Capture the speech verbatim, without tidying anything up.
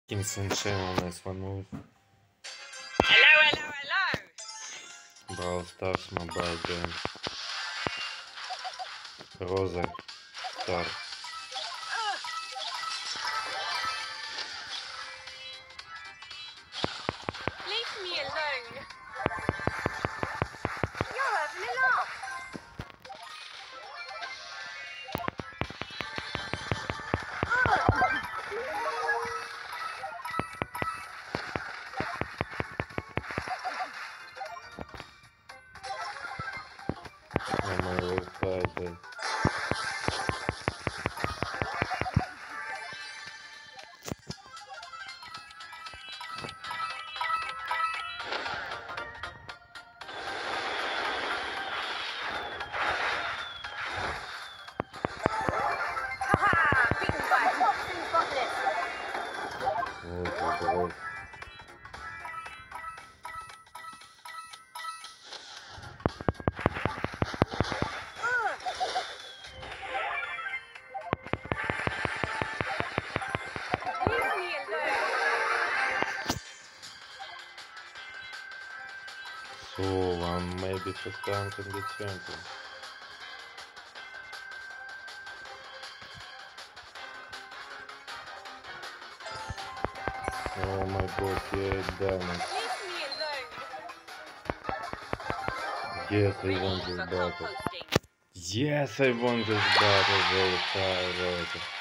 Insane shame on this one move. Hello, hello, hello! Brawl Stars mobile game. Rosa Stars. Leave me alone. You're having a laugh. I'm always excited. Haha! Beaten by a boxing botanist. Rosa Bros. Leave me alone. So I'm maybe first time can be champion. Oh my god, yeah, damage. Leave me alone. Yes, I Ready won this for battle. composting. Yes, I won this battle, very tired.